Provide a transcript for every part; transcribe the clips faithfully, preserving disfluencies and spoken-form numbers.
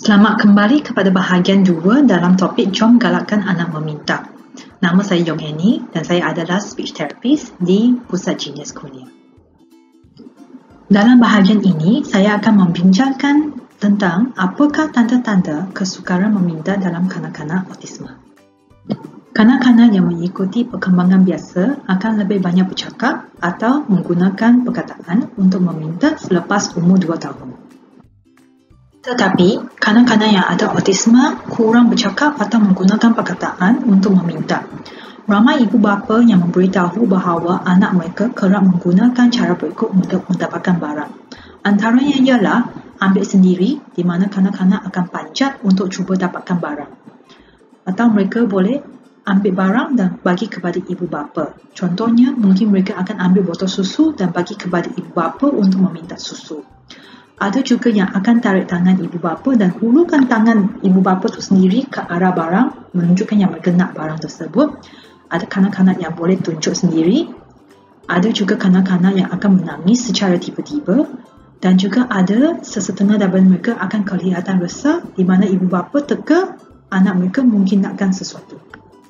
Selamat kembali kepada bahagian dua dalam topik Jom Galakkan Anak Meminta. Nama saya Yong Annie dan saya adalah speech therapist di Pusat Genius Kurnia. Dalam bahagian ini, saya akan membincangkan tentang apakah tanda-tanda kesukaran meminta dalam kanak-kanak autisma. Kanak-kanak yang mengikuti perkembangan biasa akan lebih banyak bercakap atau menggunakan perkataan untuk meminta selepas umur dua tahun. Tetapi, kanak-kanak yang ada autisma kurang bercakap atau menggunakan perkataan untuk meminta. Ramai ibu bapa yang memberitahu bahawa anak mereka kerap menggunakan cara berikut untuk mendapatkan barang. Antaranya ialah ambil sendiri, di mana kanak-kanak akan panjat untuk cuba dapatkan barang. Atau mereka boleh ambil barang dan bagi kepada ibu bapa. Contohnya, mungkin mereka akan ambil botol susu dan bagi kepada ibu bapa untuk meminta susu. Ada juga yang akan tarik tangan ibu bapa dan hulurkan tangan ibu bapa itu sendiri ke arah barang, menunjukkan yang mereka nak barang tersebut. Ada kanak-kanak yang boleh tunjuk sendiri. Ada juga kanak-kanak yang akan menangis secara tiba-tiba. Dan juga ada sesetengah daripada mereka akan kelihatan resah di mana ibu bapa teka anak mereka mungkin nakkan sesuatu.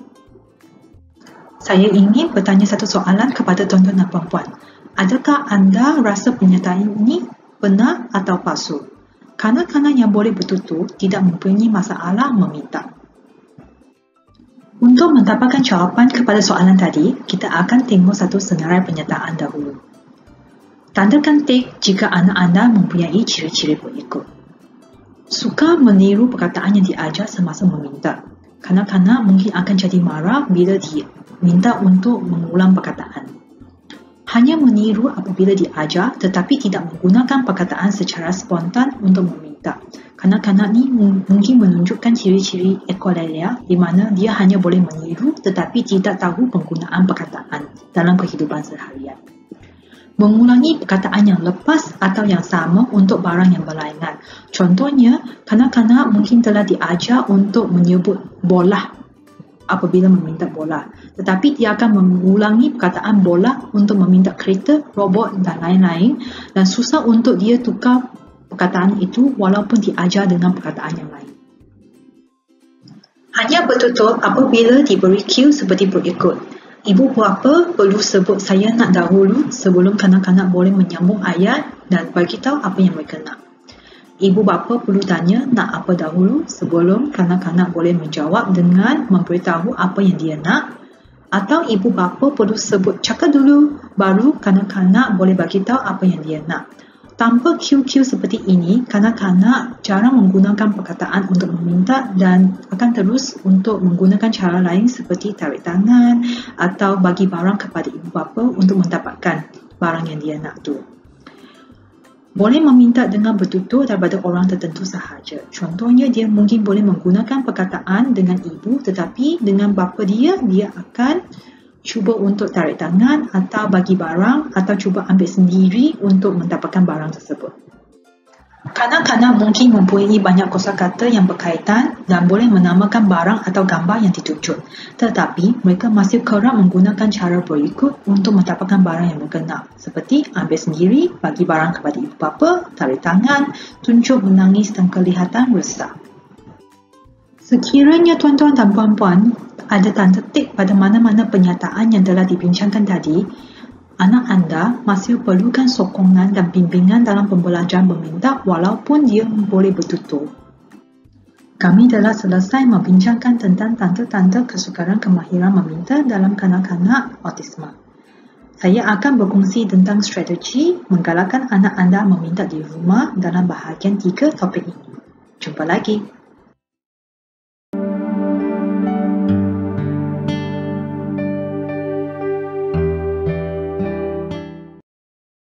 Saya ingin bertanya satu soalan kepada tuan-tuan dan puan-puan. Adakah anda rasa pernyataan ini benar atau palsu? Kanak-kanak yang boleh bertutur tidak mempunyai masalah meminta. Untuk mendapatkan jawapan kepada soalan tadi, kita akan tengok satu senarai pernyataan dahulu. Tandakan tik jika anak anda mempunyai ciri-ciri berikut. Suka meniru perkataan yang diajar semasa meminta. Kanak-kanak mungkin akan jadi marah bila diminta untuk mengulang perkataan. Hanya meniru apabila diajar tetapi tidak menggunakan perkataan secara spontan untuk meminta. Kanak-kanak ni mungkin menunjukkan ciri-ciri echolalia di mana dia hanya boleh meniru tetapi tidak tahu penggunaan perkataan dalam kehidupan seharian. Mengulangi perkataan yang lepas atau yang sama untuk barang yang berlainan. Contohnya, kanak-kanak mungkin telah diajar untuk menyebut bola apabila meminta bola. Tetapi dia akan mengulangi perkataan bola untuk meminta kereta, robot dan lain-lain dan susah untuk dia tukar perkataan itu walaupun diajar dengan perkataan yang lain. Hanya bertutur apabila diberi cue seperti berikut. Ibu bapa perlu sebut saya nak dahulu sebelum kanak-kanak boleh menyambung ayat dan beritahu apa yang mereka nak. Ibu bapa perlu tanya nak apa dahulu sebelum kanak-kanak boleh menjawab dengan memberitahu apa yang dia nak. Atau ibu bapa perlu sebut cakap dulu baru kanak-kanak boleh beritahu apa yang dia nak. Tanpa cue-cue seperti ini, kanak-kanak jarang menggunakan perkataan untuk meminta dan akan terus untuk menggunakan cara lain seperti tarik tangan atau bagi barang kepada ibu bapa untuk mendapatkan barang yang dia nak tu. Boleh meminta dengan bertutur daripada orang tertentu sahaja. Contohnya, dia mungkin boleh menggunakan perkataan dengan ibu tetapi dengan bapa dia, dia akan cuba untuk tarik tangan atau bagi barang atau cuba ambil sendiri untuk mendapatkan barang tersebut. Kanak-kanak mungkin mempunyai banyak kosakata yang berkaitan dan boleh menamakan barang atau gambar yang ditunjuk. Tetapi mereka masih kerap menggunakan cara berikut untuk mendapatkan barang yang mereka nak. Seperti ambil sendiri, bagi barang kepada ibu bapa, tarik tangan, tunjuk menangis dan kelihatan resah. Sekiranya tuan-tuan dan puan-puan ada tanda tik pada mana-mana pernyataan yang telah dibincangkan tadi, anak anda masih perlukan sokongan dan bimbingan dalam pembelajaran meminta walaupun dia boleh bertutur. Kami telah selesai membincangkan tentang tanda-tanda kesukaran kemahiran meminta dalam kanak-kanak autisma. Saya akan berkongsi tentang strategi menggalakkan anak anda meminta di rumah dalam bahagian tiga topik ini. Jumpa lagi.